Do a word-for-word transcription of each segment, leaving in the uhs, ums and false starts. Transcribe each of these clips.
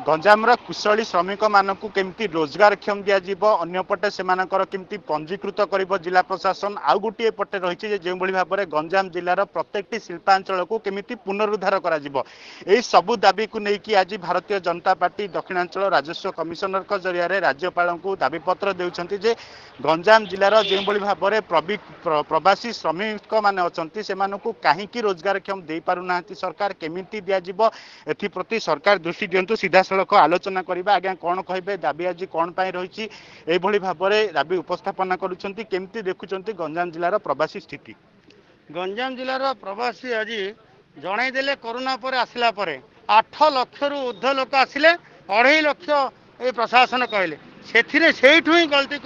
गंजाम कुशली श्रमिक मानक केमती रोजगारक्षम दिज्व अंपटे से केमती पंजीकृत कर जिला प्रशासन आउ गोटे पटे रही जो भाव में गंजाम जिलार प्रत्येक शिल्पांचल को केमिति पुनरुद्धार कर सबू दाबी को लेकिन आज भारतीय जनता पार्टी दक्षिणांचल राजस्व कमिशनर जरिया राज्यपाल को दाबीपत्र देउछंती जे गंजाम जिलार जो भाव में प्रवासी श्रमिक मैंने अच्छा से कहीं रोजगारक्षम दे पारना सरकार केमिति दिज्व एप्रति सरकार दृष्टि दिंतु सीधा सड़क आलोचना करवा आज्ञा कौन कहे दाबी आज कौन पाई रही भाव में दाबी उपस्थापन करुँच केमती देखुं गंजाम जिलार प्रवासी स्थिति। गंजाम जिलार प्रवासी आज जनईदे कोरोना पर आसला आठ लक्ष रु ऊर्ध लोक आसिले अढ़ई लक्ष ये प्रशासन कहले से ही गलती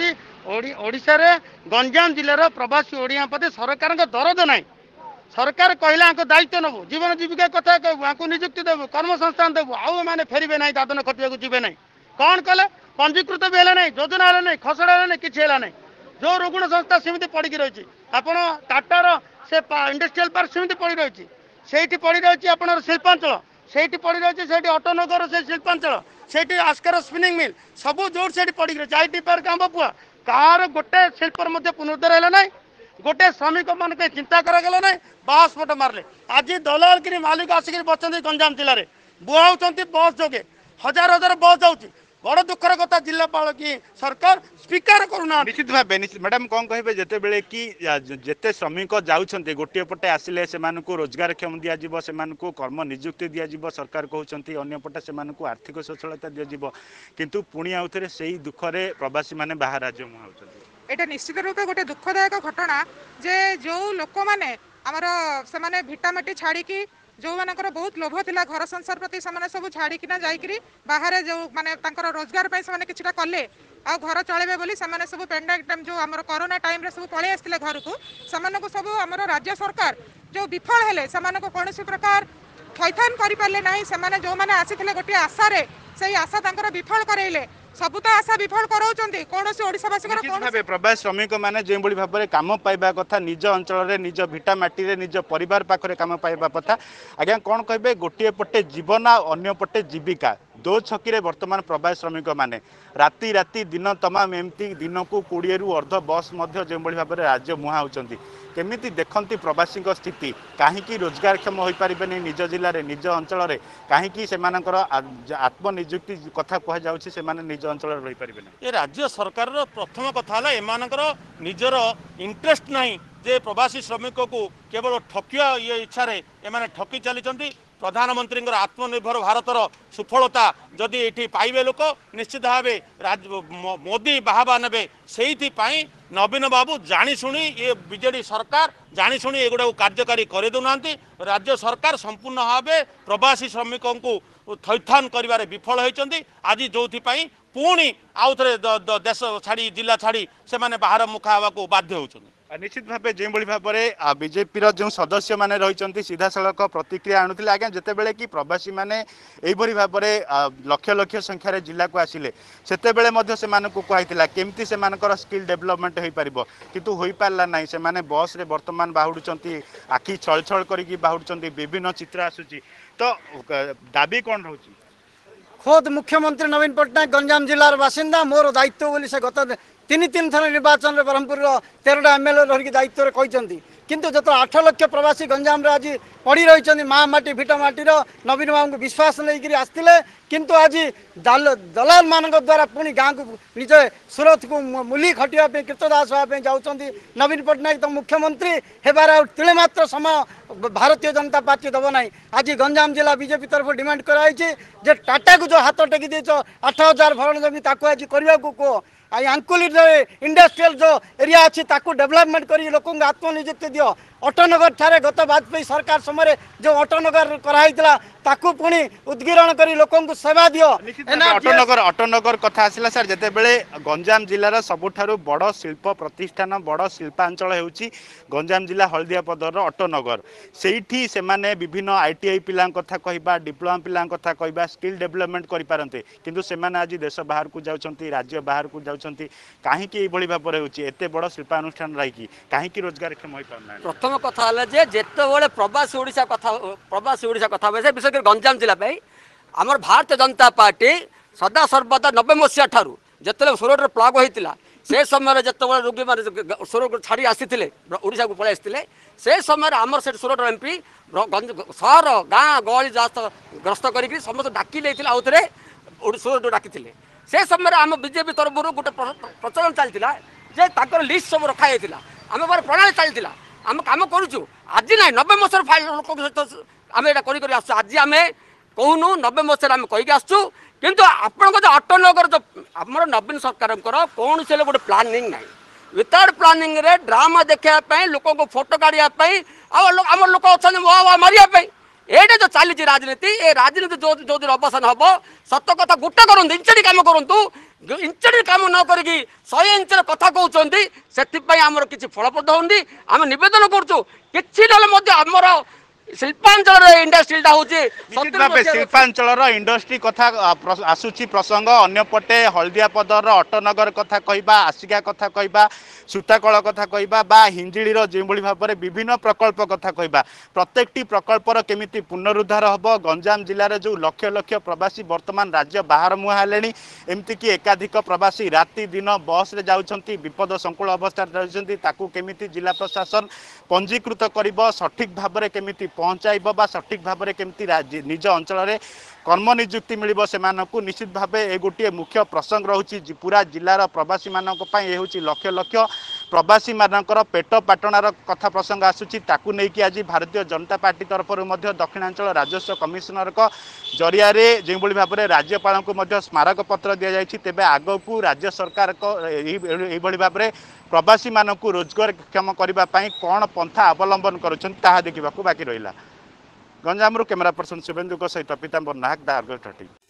कर गंजाम जिलार प्रवासी ओडिया प्रति सरकार दरद ना सरकार कहला दायित्व नबू जीवन जीविका कथा कहूँ निजुक्ति देवु कर्म संस्थान देवु आउ मैंने फेरबे ना दादन खटिया जीवे ना कौन कले पंजीकृत भी है ना योजना है ना खसड़ा है ना किसी है ना जो रुग्ण संस्था सेमती पड़ी रही आपड़ टाटार से इंडस्ट्रियल पार्क सेमती पड़ी रही से पड़ी रही आप शिल्पांचल से पड़ी रही से ऑटोनगर से शिल्पांचल से आस्कर स्पिनिंग मिल सब जोर से पड़ी रही आई टी पार्क आंबपुआ कार गोटे शिल्पर पुनरुद्धार है ना गोटे श्रमिक मान चिंता करागला ना बास पट मारे आज दलालगिरी मालिक आसिक बच्चे गंजाम जिले में बुआं बस जोगे हजार हजार बस जाऊँगी बड़ दुखर कथा जिलापाल की सरकार स्वीकार करूना निश्चित भाव मैडम कौन कहे जिते बड़े कि जिते श्रमिक जाऊँच गोटे पटे आसिले से रोजगारक्षम दिज्व से कर्म निजुक्ति दिज्व सरकार कहते अंपटे से आर्थिक सचलता दिज्व किंतु पुणी आउ थे से दुखरे प्रवासी मैंने बाहर राज्य मुहां एटा निश्चित रूपे गोटे दुखदायक घटना जे जो लोक मैंने आमर से भिटामाटी छाड़ी जो मानकर बहुत लोभ थिला घर संसार प्रति से सब छाड़ीकिना जाइकरी बाहर जो माने तांकर रोजगार पाई से किछटा कले आ घर चलेबे बोली से सब पेंडेमिक टाइम जो आमर कोरोना टाइम रे सब पळे आस्थिले घर को से सब आमर राज्य सरकार जो विफल हेले से कौन प्रकार थैथान करि पाले नाही से जो माने आसीथिले गोटे आशा रे से आशा तांकर विफल करैले सब तो आशा विफल कराउछन्ती कोनोसी ओडिसावासी भाव प्रवासी श्रमिक मैंने जो भाव में कम पाइबा कथा निज अंचल निज भिटामाटी निज परिवार पाखरे कम पाइबा कथा आज्ञा कौन कहे गोटे पटे जीवन अन्य पटे जीविका दो छकी बर्तमान प्रवासी श्रमिक मैंने राति राति दिन तमाम एमती दिन को कोड़े रु अर्ध बस जो भाव में राज्य मुहां होती केमिति देखती प्रवासी स्थिति कहीं रोजगारक्षम हो पारे निज जिले में निज अंचल कहीं से आत्मनिजुक्ति कथा कहुच्छे से निज अंचल रही पारे ये राज्य सरकार प्रथम कथा एमानकर निजर इंटरेस्ट नहीं जे प्रवासी श्रमिक को केवल ठकिया ये इच्छा एमाने ठकी चली प्रधानमंत्री आत्मनिर्भर भारतर सुफलता जदि ये पाइबे लोक निश्चित भाव मोदी बाहबा ने से नवीन बाबू जाशुणी ये बीजेडी सरकार जाशुणी एगुड़ा कार्यकारी कर देना राज्य सरकार संपूर्ण भाव प्रवासी श्रमिकों को थैथान कर विफल होती आज जो पुणी आउ थे देश छाड़ी जिला छाड़ी से बाहर मुखा हाँको बाध्य होती निश्चित भाव जो भाव में बीजेपी जो सदस्य मैंने रही सीधा सड़क प्रतिक्रिया आणुले आज्ञा जितेबले कि प्रवासी मैंने यही भाव में लक्ष लक्ष संख्यार जिला को आसिले से कहला केमती से स्किल डेवलपमेंट हो पार किंतु हो पारा ना से बस रे बर्तमान बाहुड़ आखि छल छल करके बाहुड़ विभिन्न चित्र आसूची तो दाबी कौन रोचे खोद मुख्यमंत्री नवीन पट्टनायक गंजाम जिलार बासिंदा मोर दायित्व बोली से गत तीन तीन थर निर्वाचन में ब्रह्मपुर तेरटा एमएलए रही दायित्व कहते किंतु जो आठ लक्ष प्रवासी गंजाम आज पड़ी रही महामाटी भिटामाटीर नवीन बाबू को विश्वास लेकर आसते किंतु आज दल दलाल मान द्वारा पुणी गाँव को निज सूरत को मूली खटापी कृतदास हाँपी जाऊँगी नवीन पट्टनायक तो मुख्यमंत्री हेबार तिले मात्र समय भारतीय जनता पार्टी दब ना आज गंजाम जिला बीजेपी तरफ डिमांड कराई टाटा को जो हाथ टेकी देच आठ हजार भरण जमी आज करने को कह आंकुली इंडस्ट्रियल जो एरिया अच्छी डेवलपमेंट कर लोक आत्मनिजुक्ति दियो ऑटोनगर ठारे गत वाजपेयी सरकार समय जो ऑटोनगर कराइला ताकू पुणी उद्गीरण कर लोक सेवा दियो ऑटोनगर ऑटोनगर कथा आसला सर जिते बड़े गंजाम जिलार सबुठारु बड़ शिल्प प्रतिष्ठान बड़ शिल्पांचल होउची गंजाम जिला हलदियापदर ऑटोनगर सेठी से माने विभिन्न आईटीआई पिलां कथा कहबा डिप्लोमा पिलां कथा कहबा स्किल डेवलपमेंट करि पारंते किंतु से माने आज देश बाहर को जाउछंती राज्य बाहर को जाउछंती काहे कि एभली भाबरे होउची एते बड़ शिल्पानुष्ठान रही काहे कि रोजगारक्षम होई पारना प्रथम कथा है जे जेते बड़े प्रवासी ओडिशा कथा प्रवासी ओडिशा कथा से विशेष गंजाम जिला आमर भारतीय जनता पार्टी सदा सर्वदा नब्बे मसीहा ठारू जिते सुरट प्लग होता से समय जो रोगी मैंने सुरट छाड़ी आसी ओडिशा को पलि आसते से समय आमर से सुरट एमपी सहर गाँ गहली ग्रस्त कर समस्त डाकी आउ थे सुरट डाकी से समय आम बीजेपी तरफ गोटे प्रचलन चलता जे लिस्ट सब रखाई आम बार प्रणाली चलता आम कम करुचु आज ना नब्बे मसीह फाइल लोक सहित आम यहाँ कर आज आम कहूनु नब्बे मसीह आम कहीकि आसु किंतु आपण जो अटनगर जो आम नवीन सरकार कौन से गोटे प्लानिंग ना विदाउट प्लानिंग रे ड्रामा देखापी लोक को फोटो काढ़ापी आम लोक अच्छा वाह वाह मारे ये जो चली राजनीति ये राजनीति जो जो दिन अवसान हम सत कथा गोटे करूँ इंचड़ी कम करूँ इंचड़ी कम न करी शहे इंचर कथा कहते से आमर किसी फलप्रद होनी आम नवेदन करुँ कि शिल्पांचल इंडस्ट्रीटा हूँ शिल्पांचल इंडस्ट्री कथा आसूची प्रसंग अन्यपटे हलदियापदर अटनगर कथा कहबा आसिका कथा कहबा सूताकल कथा कहबा बा हिंजिड़ीर जो भाव में विभिन्न प्रकल्प कथा कहबा प्रत्येकटी प्रकल्पर केमिति पुनरुद्धार हम गंजाम जिले जो लक्ष लक्ष प्रवासी वर्तमान राज्य बाहर मुहां हेलेनी एमती कि एकाधिक प्रवासी राति दिन बस रे जाउछंती विपद संकुल अवस्था रहउछंती ताकू केमिति जिला प्रशासन पंजीकृत करिबो सठिक भाव में केमिति पहुँचाइब बा सठिक भाव में केमिति निज अंचल में कर्म निजुक्ति मिल से निश्चित भाव ए गोटे मुख्य प्रसंग रोचे पूरा जिलार प्रवासी मानी ये हूँ लक्ष लक्ष प्रवासी मानकर पेट पाटणार कथा प्रसंग आसूची ताकू नहीं आज भारतीय जनता पार्टी तरफ दक्षिणांचल राजस्व कमिशनर जरिया जो भाव में राज्यपाल को स्मारक पत्र दि जाए तेज आग को राज्य सरकार भाव में प्रवासी मानक रोजगार क्षम करने कौन पंथा अवलंबन करुँचा देखा बाकी रहा गंजाम कैमेरा पर्सन शुभेन्दु सहित Pitambar Nayak the Argus thirty.